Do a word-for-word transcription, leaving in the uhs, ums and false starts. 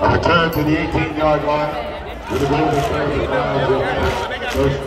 A return to the eighteen yard line. With the goal to first